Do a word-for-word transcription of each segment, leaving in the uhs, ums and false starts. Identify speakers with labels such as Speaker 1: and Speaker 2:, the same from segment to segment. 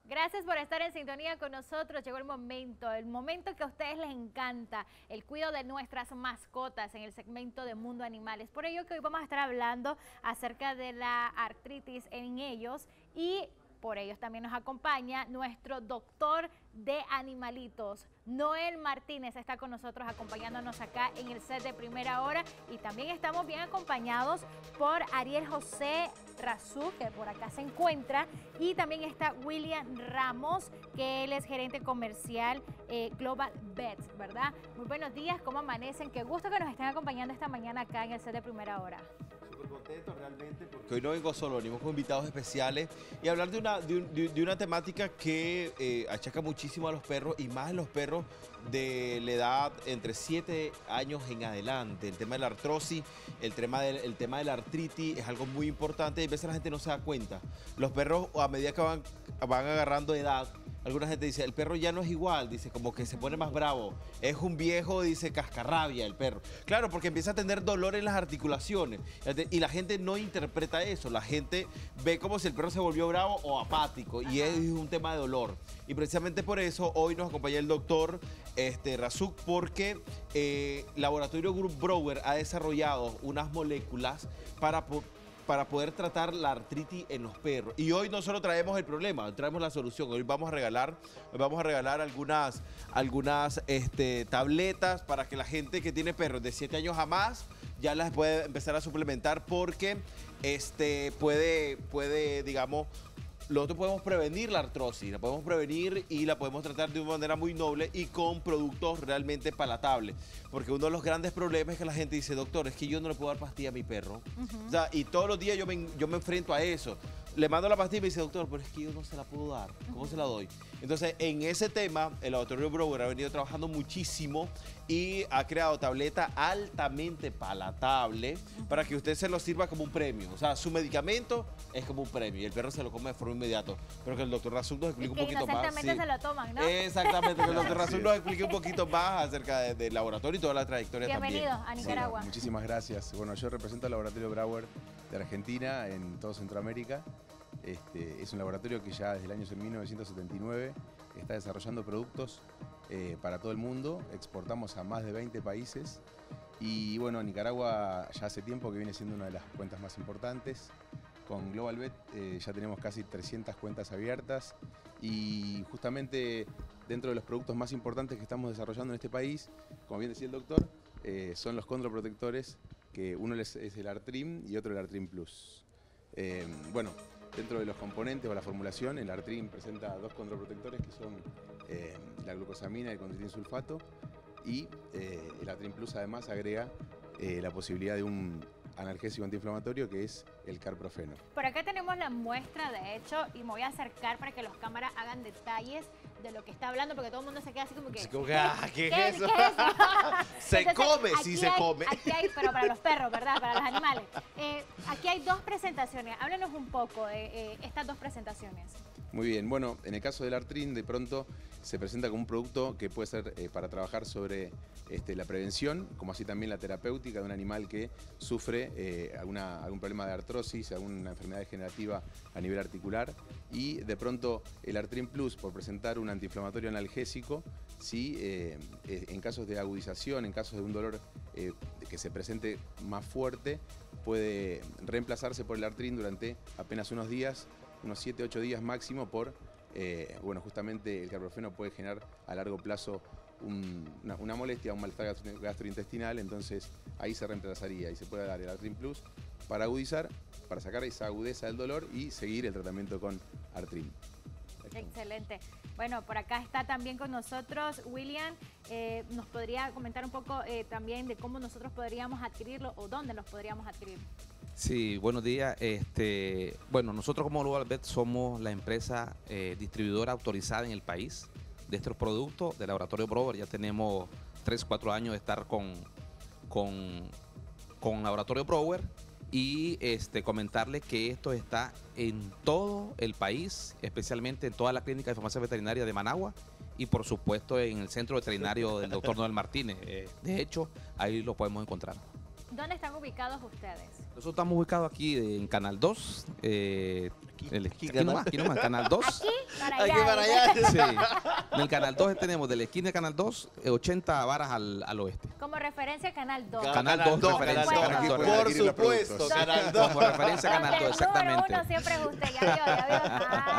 Speaker 1: Gracias por estar en sintonía con nosotros. Llegó el momento, el momento que a ustedes les encanta, el cuidado de nuestras mascotas en el segmento de Mundo Animales. Por ello que hoy vamos a estar hablando acerca de la artritis en ellos y por ellos también nos acompaña nuestro doctor de animalitos, Noel Martínez, está con nosotros acompañándonos acá en el set de Primera Hora, y también estamos bien acompañados por Ariel José Razú, que por acá se encuentra, y también está William Ramos, que él es gerente comercial eh, Global Vets, ¿verdad? Muy buenos días, ¿cómo amanecen? Qué gusto que nos estén acompañando esta mañana acá en el set de Primera Hora.
Speaker 2: Súper contento realmente porque hoy no vengo solo, venimos con invitados especiales y hablar de una, de, un, de una temática que eh, achaca muchísimo a los perros y más a los perros de la edad entre siete años en adelante. El tema de la artrosis, el tema, del, el tema de la artritis es algo muy importante y a veces la gente no se da cuenta. Los perros a medida que van, van agarrando edad, alguna gente dice, el perro ya no es igual, dice, como que se pone más bravo. Es un viejo, dice, cascarrabia el perro. Claro, porque empieza a tener dolor en las articulaciones. Y la gente no interpreta eso. La gente ve como si el perro se volvió bravo o apático. Ajá. Y es un tema de dolor. Y precisamente por eso hoy nos acompaña el doctor este, Razuk, porque eh, Laboratorio Group Brower ha desarrollado unas moléculas para para poder tratar la artritis en los perros. Y hoy no solo traemos el problema, traemos la solución. Hoy vamos a regalar, hoy vamos a regalar algunas, algunas este, tabletas para que la gente que tiene perros de siete años a más ya las puede empezar a suplementar, porque este, puede, puede, digamos, nosotros podemos prevenir la artrosis, la podemos prevenir y la podemos tratar de una manera muy noble y con productos realmente palatables. Porque uno de los grandes problemas es que la gente dice, doctor, es que yo no le puedo dar pastilla a mi perro. Uh-huh. O sea, y todos los días yo me, yo me enfrento a eso. Le mando la pastilla y me dice, doctor, pero es que yo no se la puedo dar. ¿Cómo uh-huh. se la doy? Entonces, en ese tema, el Laboratorio Brower ha venido trabajando muchísimo y ha creado tableta altamente palatable uh-huh. para que usted se lo sirva como un premio. O sea, su medicamento es como un premio y el perro se lo come de forma inmediata. Pero que el doctor Razuk nos explique un poquito más.
Speaker 1: Exactamente, sí. Se lo toman, ¿no?
Speaker 2: Exactamente, que el doctor Razuk nos explique un poquito más acerca de, del laboratorio y toda la trayectoria.
Speaker 1: Bienvenido
Speaker 2: también.
Speaker 1: a Nicaragua.
Speaker 3: Sí, muchísimas gracias. Bueno, yo represento al Laboratorio Brower de Argentina en todo Centroamérica. Este, es un laboratorio que ya desde el año mil novecientos setenta y nueve está desarrollando productos eh, para todo el mundo. Exportamos a más de veinte países y bueno, Nicaragua ya hace tiempo que viene siendo una de las cuentas más importantes. Con Global Vet eh, ya tenemos casi trescientas cuentas abiertas y justamente dentro de los productos más importantes que estamos desarrollando en este país, como bien decía el doctor, eh, son los condroprotectores, que uno es el Artrim y otro el Artrim Plus. Eh, bueno, dentro de los componentes o la formulación, el Artrim presenta dos condroprotectores que son eh, la glucosamina y el condroitin sulfato, y eh, el Artrim Plus además agrega eh, la posibilidad de un analgésico antiinflamatorio que es el carprofeno.
Speaker 1: Por acá tenemos la muestra, de hecho, y me voy a acercar para que los cámaras hagan detalles de lo que está hablando, porque todo el mundo se queda así como que...
Speaker 2: Como que ah, ¿qué,
Speaker 1: ¿qué,
Speaker 2: es eso?
Speaker 1: ¿qué es eso?
Speaker 2: Se Entonces, come, sí se
Speaker 1: hay,
Speaker 2: come.
Speaker 1: Aquí hay, pero para los perros, ¿verdad? Para los animales. Eh, aquí hay dos presentaciones. Háblenos un poco de eh, estas dos presentaciones.
Speaker 3: Muy bien, bueno, en el caso del Artrim, de pronto se presenta como un producto que puede ser eh, para trabajar sobre este, la prevención, como así también la terapéutica de un animal que sufre eh, alguna, algún problema de artrosis, alguna enfermedad degenerativa a nivel articular. Y de pronto el Artrim Plus, por presentar un antiinflamatorio analgésico, sí, eh, en casos de agudización, en casos de un dolor eh, que se presente más fuerte, puede reemplazarse por el Artrim durante apenas unos días, unos siete ocho días máximo, por, eh, bueno, justamente el carprofeno puede generar a largo plazo un, una, una molestia, un malestar gastro, gastrointestinal, entonces ahí se reemplazaría y se puede dar el Artrim Plus para agudizar, para sacar esa agudeza del dolor y seguir el tratamiento con Artrim.
Speaker 1: Excelente. Bueno, por acá está también con nosotros William. Eh, ¿Nos podría comentar un poco eh, también de cómo nosotros podríamos adquirirlo o dónde los podríamos adquirir?
Speaker 4: Sí, buenos días. Este, bueno, nosotros como Global Vet somos la empresa eh, distribuidora autorizada en el país de estos productos de Laboratorio Brower. Ya tenemos tres, cuatro años de estar con, con, con Laboratorio Brower. Y este, comentarles que esto está en todo el país, especialmente en toda la clínica de farmacia veterinaria de Managua y por supuesto en el centro veterinario del doctor Noel Martínez. Eh, de hecho, ahí lo podemos encontrar.
Speaker 1: ¿Dónde están ubicados ustedes?
Speaker 4: Nosotros estamos ubicados aquí en Canal dos. Eh,
Speaker 2: Aquí,
Speaker 4: el-
Speaker 2: aquí,
Speaker 4: aquí
Speaker 2: Canal-
Speaker 4: nomás, aquí nomás, Canal dos.
Speaker 1: Aquí para
Speaker 2: Aquí
Speaker 1: allá.
Speaker 2: para allá.
Speaker 4: Sí. En el Canal dos tenemos de la esquina de Canal dos, eh, ochenta varas al, al oeste.
Speaker 1: Como referencia Canal dos.
Speaker 4: Canal dos, referencia,
Speaker 1: Canal
Speaker 3: dos.
Speaker 2: Por
Speaker 3: Adquirir los
Speaker 2: supuesto,
Speaker 3: productos.
Speaker 2: Canal dos.
Speaker 4: Como referencia a Canal
Speaker 1: Donde
Speaker 4: dos,
Speaker 1: el número
Speaker 4: exactamente.
Speaker 1: uno siempre es usted, ya vio, ya vio.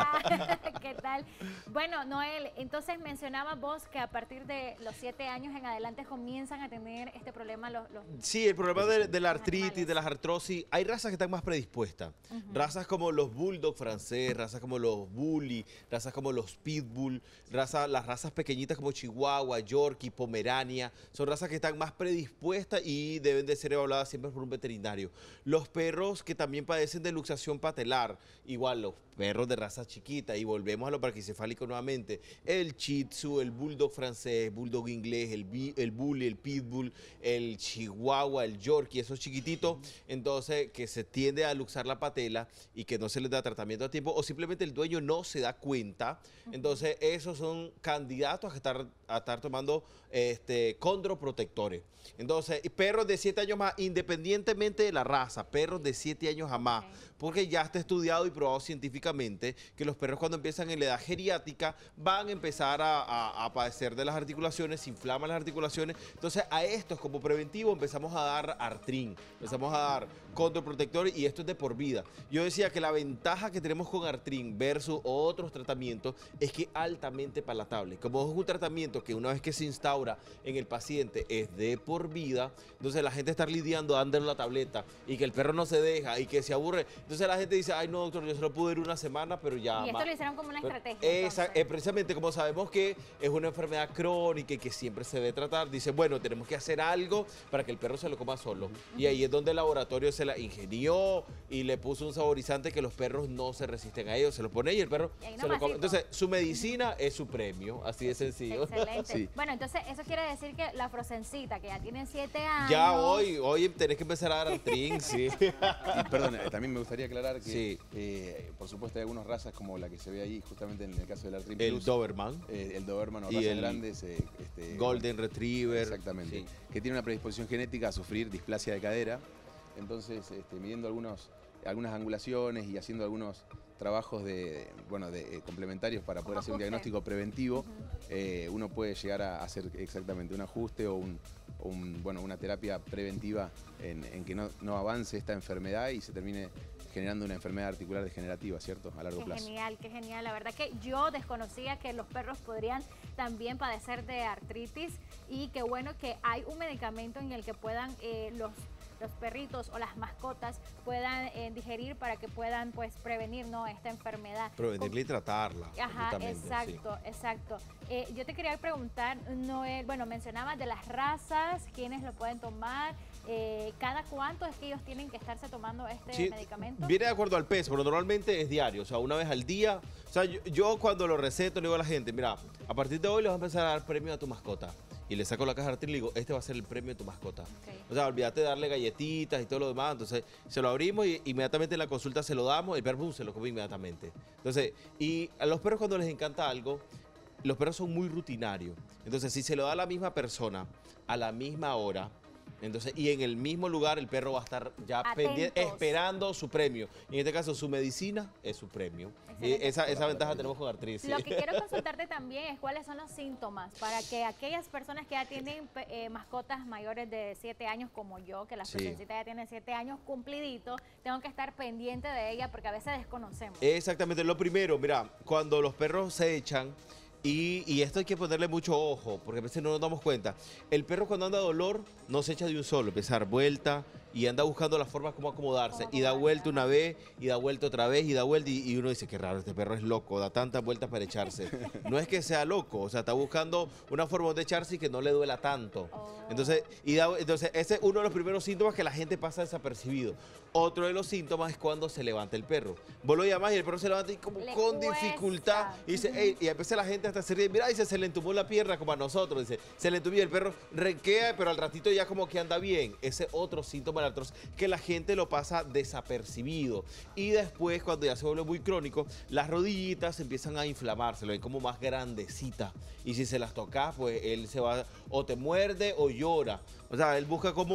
Speaker 1: Ah, ¿qué tal? Bueno, Noel, entonces mencionabas vos que a partir de los siete años en adelante comienzan a tener este problema los... los
Speaker 2: Sí, el problema de, de la artritis,
Speaker 1: animales.
Speaker 2: de las artrosis, hay razas que están más predispuestas. Razas como los bulldog francés, razas como los bully, razas como los pitbull, raza, las razas pequeñitas como Chihuahua, Yorkie, Pomerania, son razas que están más predispuestas y deben de ser evaluadas siempre por un veterinario. Los perros que también padecen de luxación patelar, igual los perros de raza chiquita, y volvemos a lo braquicefálico nuevamente, el Shih Tzu, el bulldog francés, bulldog inglés, el, bi- el bully, el pitbull, el Chihuahua, el Yorkie, esos chiquititos, entonces que se tiende a luxar la patela y que no se les da tratamiento a tiempo o simplemente el dueño no se da cuenta, entonces esos son candidatos a estar, a estar tomando este, condroprotectores. Entonces, y perros de siete años más, independientemente de la raza, perros de siete años a más,
Speaker 1: Ok.
Speaker 2: porque ya está estudiado y probado científicamente que los perros cuando empiezan en la edad geriátrica van a empezar a, a- a padecer de las articulaciones, se inflaman las articulaciones. Entonces a estos como preventivo empezamos a dar Artrin, empezamos a dar condroprotectores y esto es de por vida. Yo decía que la ventaja que tenemos con Artrin versus otros tratamientos es que es altamente palatable. Como es un tratamiento que una vez que se instaura en el paciente es de por vida, entonces la gente está lidiando dándole la tableta y que el perro no se deja y que se aburre. Entonces la gente dice, ay no doctor, yo solo pude ir una semana, pero ya...
Speaker 1: Y esto
Speaker 2: ma-
Speaker 1: lo hicieron como una
Speaker 2: pero
Speaker 1: estrategia.
Speaker 2: esa-
Speaker 1: entonces.
Speaker 2: eh, precisamente como sabemos que es una enfermedad crónica y que siempre se debe tratar, dice, bueno, tenemos que hacer algo para que el perro se lo coma solo. Y ahí es donde el laboratorio se la ingenió y le puso un saborizante que los perros no se resisten a ello, se lo pone y el perro
Speaker 1: Y ahí
Speaker 2: se lo
Speaker 1: nomás,
Speaker 2: come.
Speaker 1: sí,
Speaker 2: Entonces, su medicina es su premio, así de sencillo.
Speaker 1: Excelente.
Speaker 3: Sí.
Speaker 1: Bueno, entonces eso quiere decir que la Frozencita, que ya tiene siete años...
Speaker 2: Ya hoy, hoy tenés que empezar a dar Artrin, sí.
Speaker 3: Y, perdón, eh, también me gustaría aclarar que,
Speaker 2: Sí.
Speaker 3: eh, por supuesto, hay algunas razas como la que se ve ahí, justamente en el caso del Artrin
Speaker 2: El
Speaker 3: Plus,
Speaker 2: Doberman,
Speaker 3: eh, el Doberman o
Speaker 2: Y
Speaker 3: razas
Speaker 2: el
Speaker 3: grandes, eh, este,
Speaker 2: Golden Retriever.
Speaker 3: exactamente,
Speaker 2: sí.
Speaker 3: que tiene una predisposición genética a sufrir displasia de cadera. Entonces, este, midiendo algunos, algunas angulaciones y haciendo algunos trabajos de, bueno, de, eh, complementarios para poder
Speaker 1: Como
Speaker 3: hacer un
Speaker 1: ajuste.
Speaker 3: diagnóstico preventivo, eh, uno puede llegar a hacer exactamente un ajuste o, un, o un, bueno, una terapia preventiva en, en que no, no avance esta enfermedad y se termine generando una enfermedad articular degenerativa, ¿cierto? A largo
Speaker 1: Qué
Speaker 3: plazo.
Speaker 1: genial, qué genial. La verdad que yo desconocía que los perros podrían también padecer de artritis y qué bueno que hay un medicamento en el que puedan eh, los, los perritos o las mascotas puedan eh, digerir para que puedan pues prevenir ¿no? esta enfermedad.
Speaker 2: Prevenirla y tratarla.
Speaker 1: Ajá,
Speaker 2: completamente, sí.
Speaker 1: exacto, exacto. Eh, yo te quería preguntar, Noel, bueno, mencionabas de las razas, quiénes lo pueden tomar, eh, ¿cada cuánto es que ellos tienen que estarse tomando este
Speaker 2: Sí,
Speaker 1: medicamento?
Speaker 2: viene de acuerdo al peso, pero normalmente es diario, o sea, una vez al día. O sea, yo, yo cuando lo receto le digo a la gente, mira, a partir de hoy le vas a empezar a dar premio a tu mascota. Y le saco la caja de Artrin y le digo, este va a ser el premio de tu mascota.
Speaker 1: Ok.
Speaker 2: O sea, olvídate de darle galletitas y todo lo demás. Entonces, se lo abrimos y inmediatamente en la consulta se lo damos, el perro boom, se lo come inmediatamente. Entonces, y a los perros cuando les encanta algo, los perros son muy rutinarios. Entonces, si se lo da a la misma persona a la misma hora, entonces, y en el mismo lugar el perro va a estar ya pendiente,
Speaker 1: Atentos.
Speaker 2: esperando su premio. Y en este caso, su medicina es su premio. Y
Speaker 1: Excelente.
Speaker 2: esa, esa ventaja tenemos con Artrin. sí.
Speaker 1: Lo que quiero consultarte también es cuáles son los síntomas para que aquellas personas que ya tienen pe- eh, mascotas mayores de siete años como yo, que la
Speaker 2: Sí.
Speaker 1: Frozencita ya tiene siete años cumplidito, tengo que estar pendiente de ella porque a veces desconocemos.
Speaker 2: Exactamente, lo primero, mira, cuando los perros se echan, y, y esto hay que ponerle mucho ojo, porque a veces no nos damos cuenta, el perro cuando anda dolor no se echa de un solo, empieza a dar vuelta y anda buscando las formas como acomodarse,
Speaker 1: Cómo
Speaker 2: y da
Speaker 1: acomodarse,
Speaker 2: vuelta una
Speaker 1: ajá.
Speaker 2: vez, y da vuelta otra vez, y da vuelta, y, y uno dice, qué raro, este perro es loco, da tantas vueltas para echarse. No es que sea loco, o sea, está buscando una forma de echarse y que no le duela tanto.
Speaker 1: Oh.
Speaker 2: Entonces, y da- entonces, ese es uno de los primeros síntomas que la gente pasa desapercibido. Otro de los síntomas es cuando se levanta el perro. Vos lo llamás y el perro se levanta y como
Speaker 1: Le
Speaker 2: con
Speaker 1: cuesta.
Speaker 2: dificultad. Y dice, "Ey", y a veces la gente hasta se ríe, mira, dice, se le entumó la pierna como a nosotros. Dice, se le entumó y el perro renquea, pero al ratito ya como que anda bien. Ese otro síntoma de la artrosis, que la gente lo pasa desapercibido. Y después, cuando ya se vuelve muy crónico, las rodillitas empiezan a inflamarse, lo ven como más grandecita. Y si se las tocas, pues él se va, o te muerde o llora. O sea, él busca como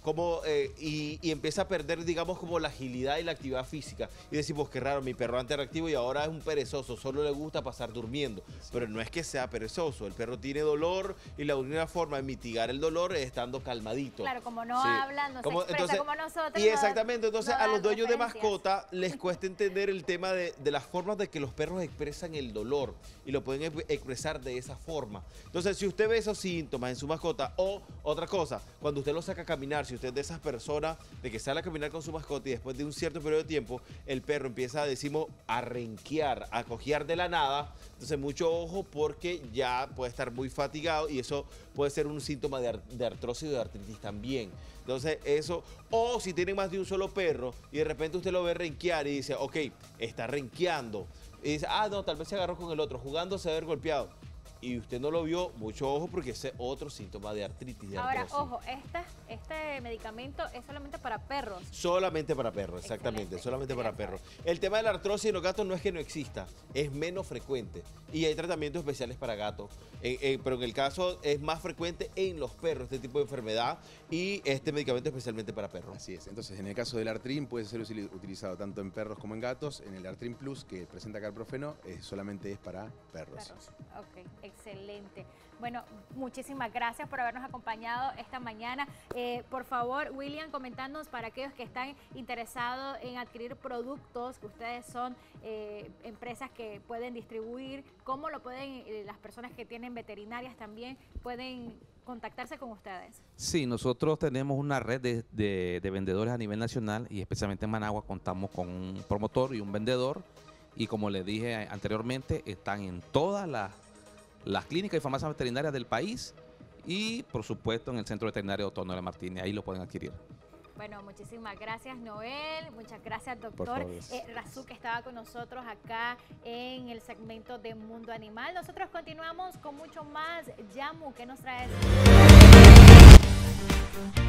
Speaker 2: como, eh, y, y empieza a perder, digamos, como la agilidad y la actividad física. Y decimos, qué raro, mi perro antes era activo y ahora es un perezoso, solo le gusta pasar durmiendo. Sí. Pero no es que sea perezoso, el perro tiene dolor y la única forma de mitigar el dolor es estando calmadito.
Speaker 1: Claro, como no
Speaker 2: sí.
Speaker 1: hablan, no como, se expresa como nosotros.
Speaker 2: Y exactamente, entonces
Speaker 1: no
Speaker 2: a los dueños de
Speaker 1: referencias.
Speaker 2: mascota les cuesta entender el tema de, de las formas de que los perros expresan el dolor y lo pueden expresar de esa forma. Entonces, si usted ve esos síntomas en su mascota o otra cosa, cuando usted lo saca a caminar, si usted es de esas personas de que sale a caminar con su mascota y después de un cierto periodo de tiempo, el perro empieza, decimos, a renquear, a cojear de la nada, entonces mucho ojo porque ya puede estar muy fatigado y eso puede ser un síntoma de, ar de artrosis o de artritis también. Entonces eso, o si tienen más de un solo perro y de repente usted lo ve renquear y dice, ok, está renqueando. Y dice, ah, no, tal vez se agarró con el otro, jugando se va a haber golpeado. Y usted no lo vio, mucho ojo porque ese es otro síntoma de artritis. De
Speaker 1: Ahora,
Speaker 2: artrosis.
Speaker 1: ojo, esta, este medicamento es solamente para perros.
Speaker 2: Solamente para perros, exactamente,
Speaker 1: Excelente.
Speaker 2: solamente para perros. El tema de la artrosis en los gatos no es que no exista, es menos frecuente. Y hay tratamientos especiales para gatos, eh, eh, pero en el caso es más frecuente en los perros, este tipo de enfermedad y este medicamento especialmente para perros.
Speaker 3: Así es, entonces en el caso del Artrim puede ser utilizado tanto en perros como en gatos. En el Artrim Plus, que presenta carprofeno, eh, solamente es para perros.
Speaker 1: Perros. Ok, excelente. Bueno, muchísimas gracias por habernos acompañado esta mañana. Eh, por favor, William, comentándonos para aquellos que están interesados en adquirir productos, que ustedes son eh, empresas que pueden distribuir, cómo lo pueden, eh, las personas que tienen veterinarias también pueden contactarse con ustedes.
Speaker 4: Sí, nosotros tenemos una red de, de, de vendedores a nivel nacional y especialmente en Managua contamos con un promotor y un vendedor y como les dije anteriormente, están en todas las las clínicas y farmacias veterinarias del país y, por supuesto, en el Centro Veterinario Doctor Noel Martínez. Ahí lo pueden adquirir.
Speaker 1: Bueno, muchísimas gracias, Noel. Muchas gracias, doctor. Eh, Razú, que estaba con nosotros acá en el segmento de Mundo Animal. Nosotros continuamos con mucho más. Yamu, ¿qué nos traes?